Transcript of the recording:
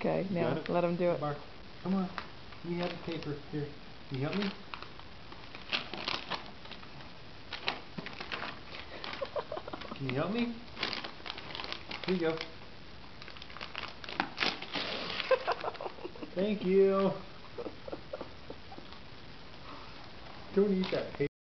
Okay, now Got it? let him do it. Bark. Come on. Let me have the paper. Here. Can you help me? Can you help me? Here you go. Thank you. Don't eat that paper.